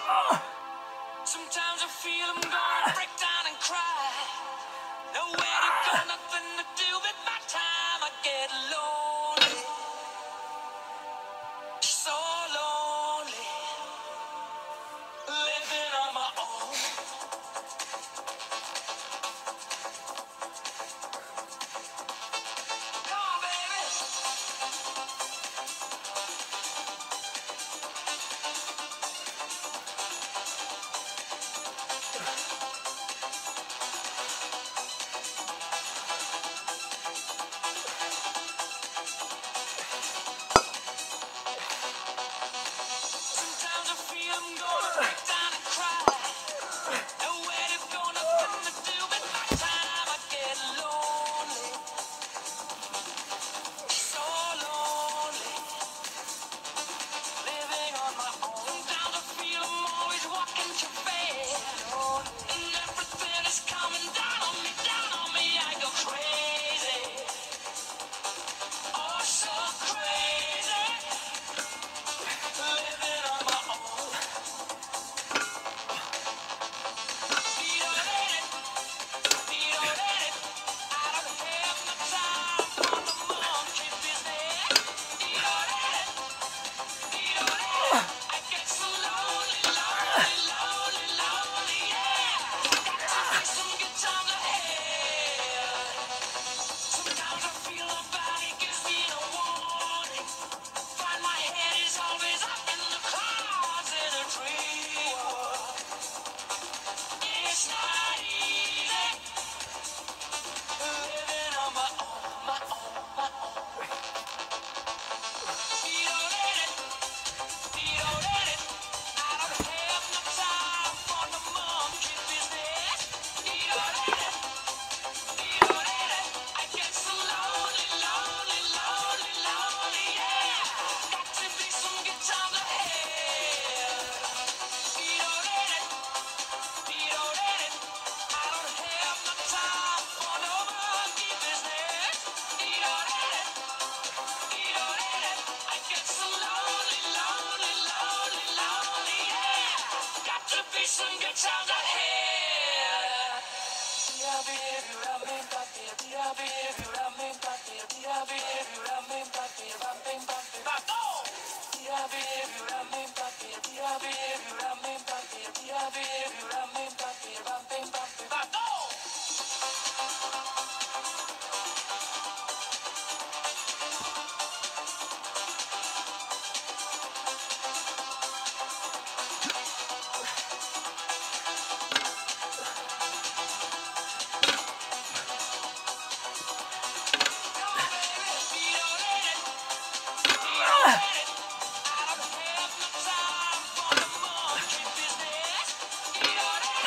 Sometimes I feel I'm gonna break down and cry. Nowhere to go, nothing to do with my time. I get lonely, so lonely, living on my own. Come on, baby. Sometimes I feel I'm gonna break down and cry. Nowhere to go, nothing to do with my time. I get lonely, so lonely, living on my own. Sometimes I feel I'm always walking too fast, and everything is coming down on me, down on me. I go crazy, oh so crazy, living on my own. It's not easy living on my own, my own, my own. I don't have no time for the monkey business. I get so lonely, lonely, lonely, lonely, yeah. Got to be some good times ahead. I don't have no time for no monkey business. I get so lonely, lonely, lonely, lonely, yeah. Got to be some good times ahead. I don't have no time for the monkey business.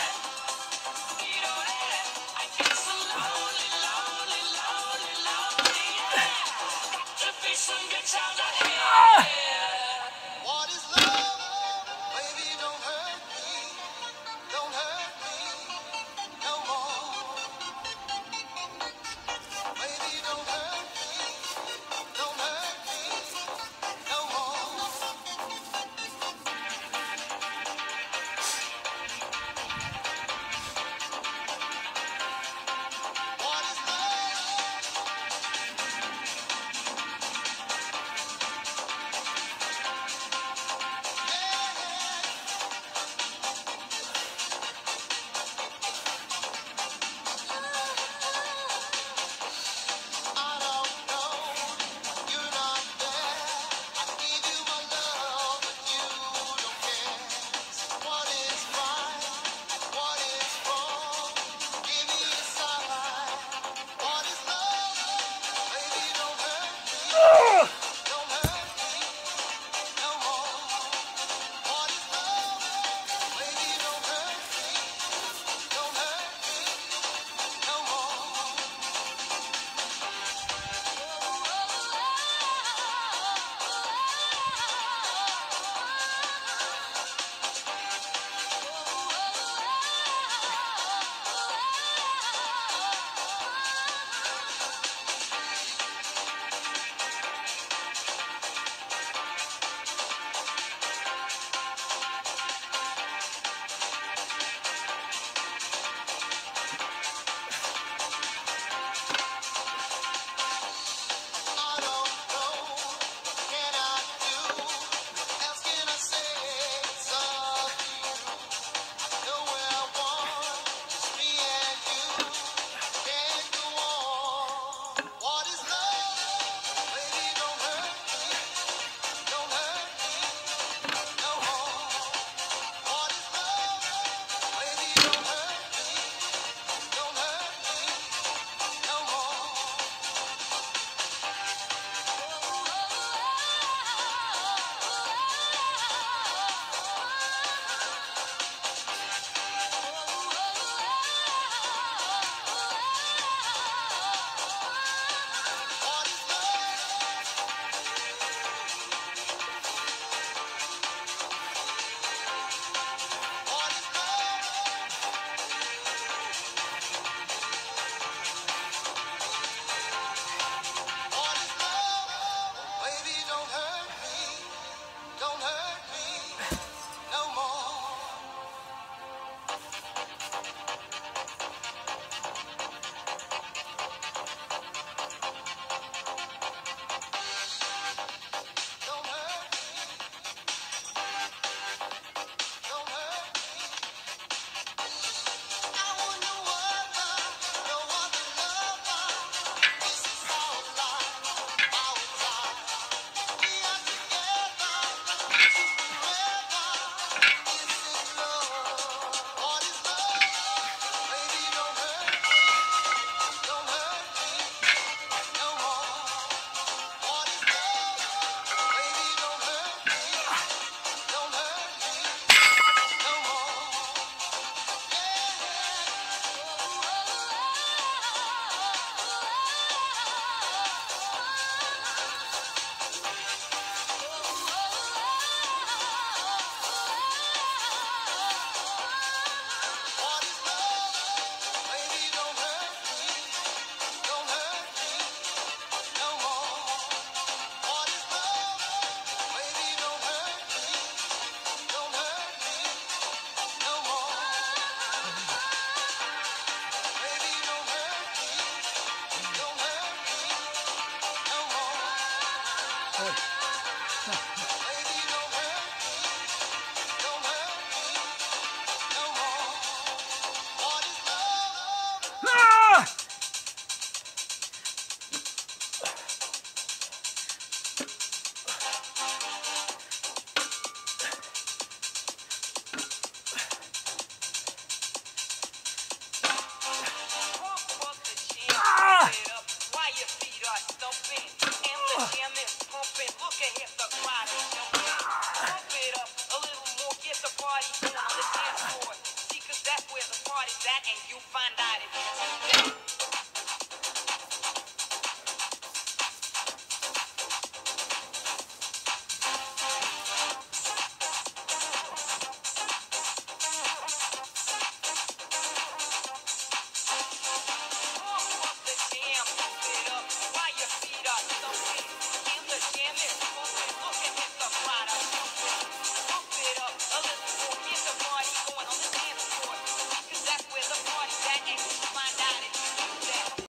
party on the dance floor. See, 'cause that's where the party's at, and you find out if it's